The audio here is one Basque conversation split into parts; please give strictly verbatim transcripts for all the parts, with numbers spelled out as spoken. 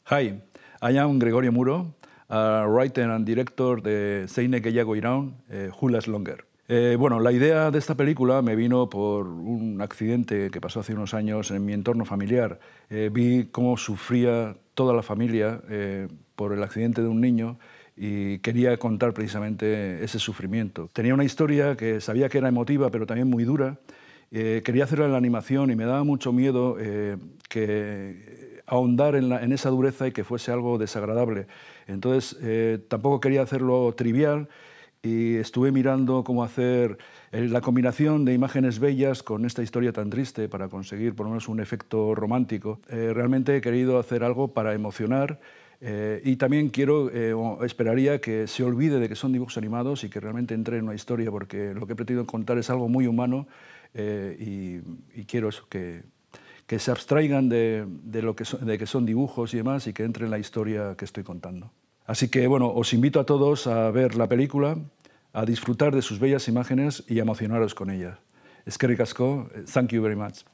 Hi, I am Gregorio Muro, a writer and director de Zeine Gehiago Iraun, eh, Who Lasts Longer. Eh, bueno, la idea de esta película me vino por un accidente que pasó hace unos años en mi entorno familiar. Eh, vi cómo sufría toda la familia eh, por el accidente de un niño y quería contar precisamente ese sufrimiento. Tenía una historia que sabía que era emotiva, pero también muy dura. Eh, quería hacerla en la animación y me daba mucho miedo eh, que ahondar en, la, en esa dureza y que fuese algo desagradable. Entonces, eh, tampoco quería hacerlo trivial y estuve mirando cómo hacer la combinación de imágenes bellas con esta historia tan triste para conseguir por lo menos un efecto romántico. Eh, realmente he querido hacer algo para emocionar eh, y también quiero, eh, o esperaría que se olvide de que son dibujos animados y que realmente entre en una historia, porque lo que he pretendido contar es algo muy humano eh, y, y quiero eso, que, que se abstraigan de, de, lo que son, de que son dibujos y demás y que entren en la historia que estoy contando. Así que, bueno, os invito a todos a ver la película, a disfrutar de sus bellas imágenes y a emocionaros con ellas. Eskerrik asko, thank you very much.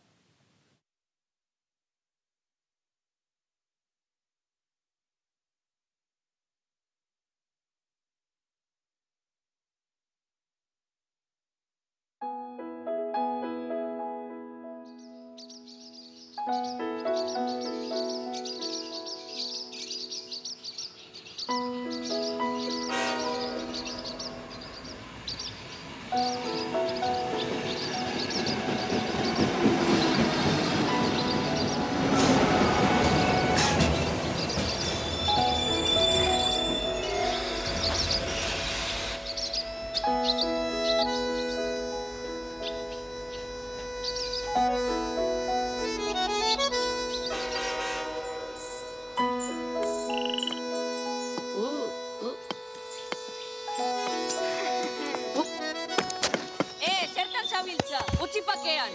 Utzi pakean!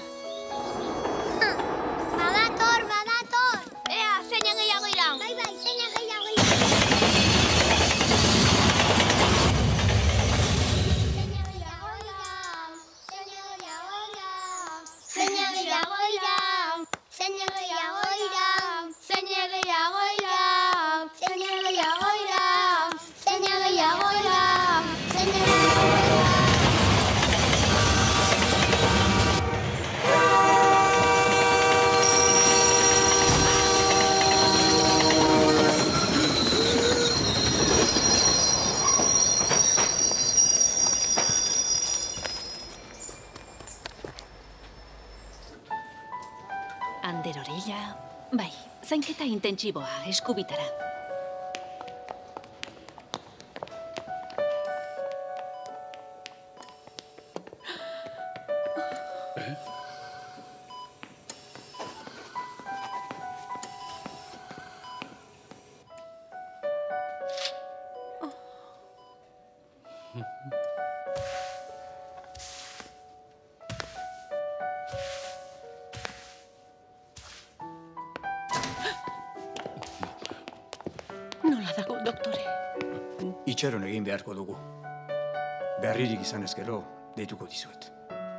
Badator, badator! Ea, zeina gehiago iraun! Bai, bai, zeina gehiago iraun! Zeina gehiago iraun! Zeina gehiago iraun! Zeina gehiago iraun! Zeina gehiago iraun! Zeina gehiago iraun! Zeina gehiago iraun! Zeina gehiago iraun! Ander orella, bai, zainketa intentsiboa, eskubitara. Nola dago, doktore? Itxaron egin beharko dugu. Berririk izan ez gero, deituko dizuet.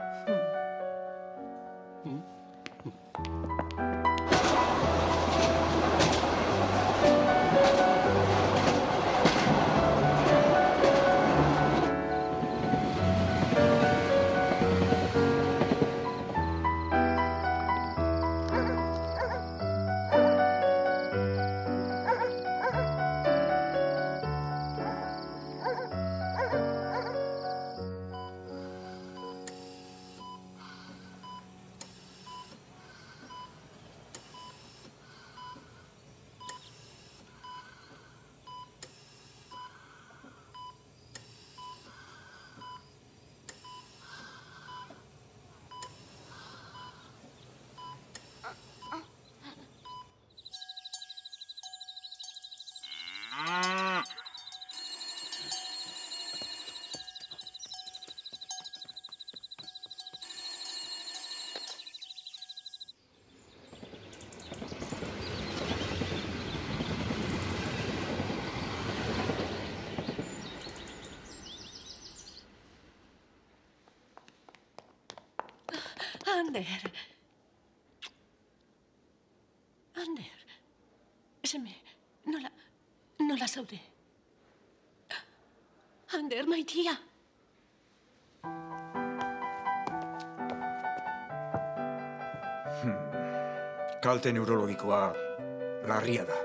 Ander. Ander. Seme. nola zaude? Ander, maitia. Kalte neurologikoa larria da.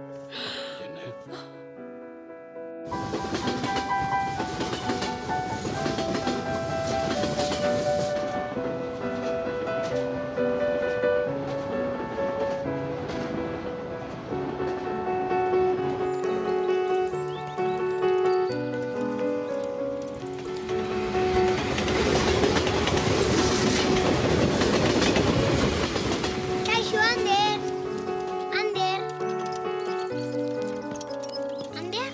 Kaixo, Ander! Ander! Ander?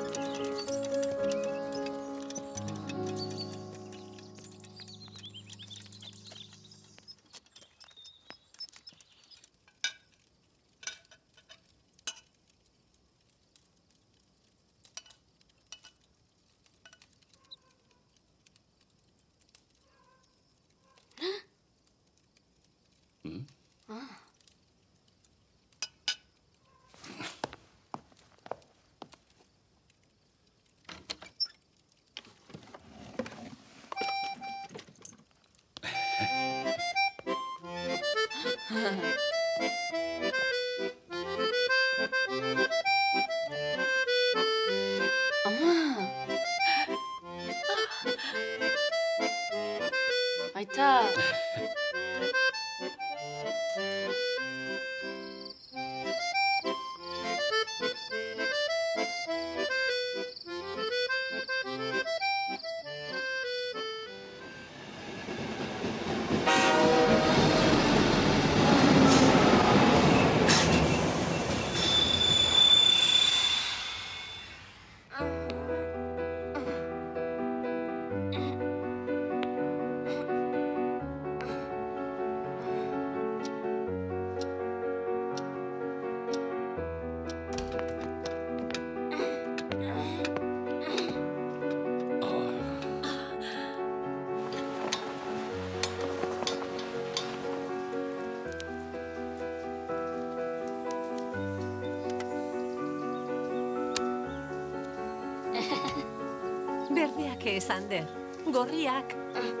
Aita. Berdeak ez, Ander. Gorriak.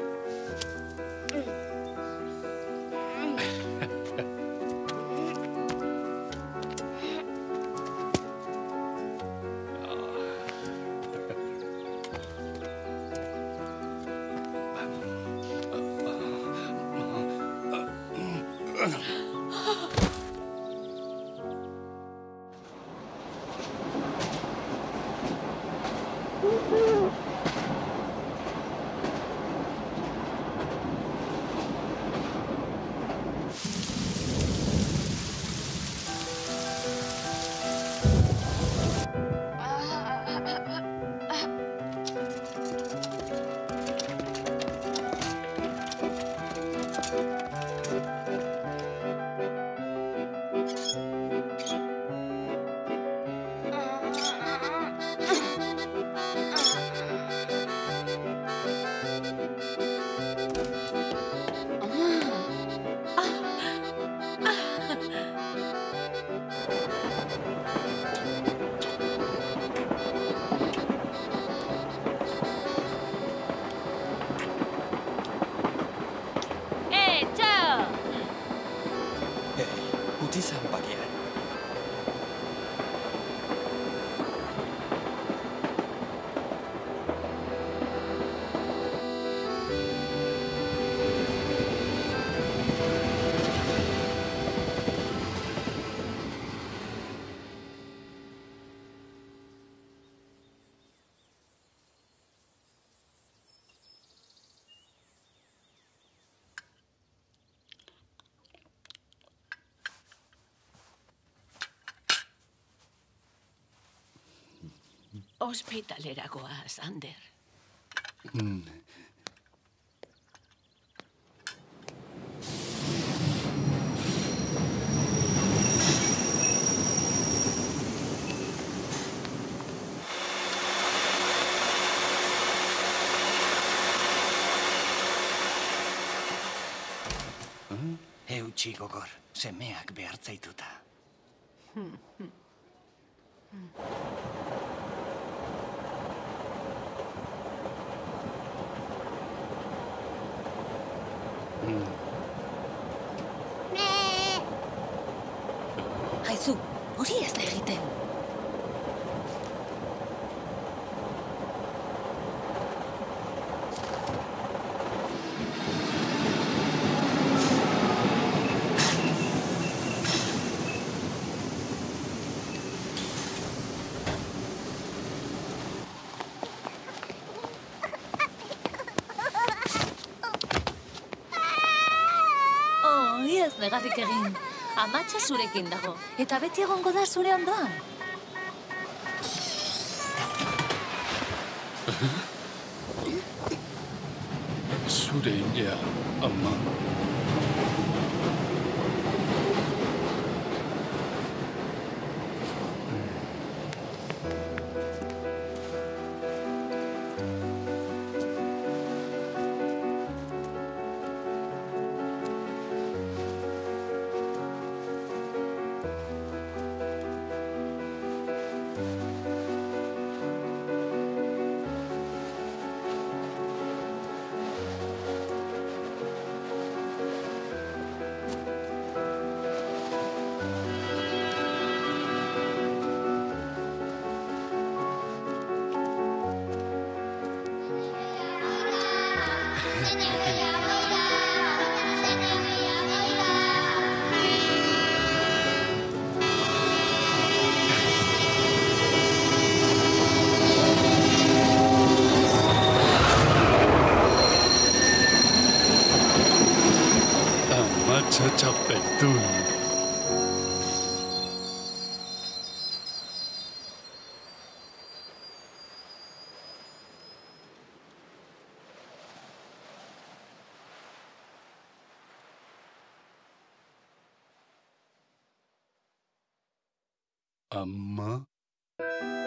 Utzi zanbakia. Ospitalera goaz, Ander. Mm. Eutsi gogor, semeak behartzaituta. Aizu, hori ez da egiten. Oh, ez negarrik egin. Amatxa zurekin dago, eta beti egongo da zure ondoan. Zure inea, ama. Amatxa txapeldun. Ama.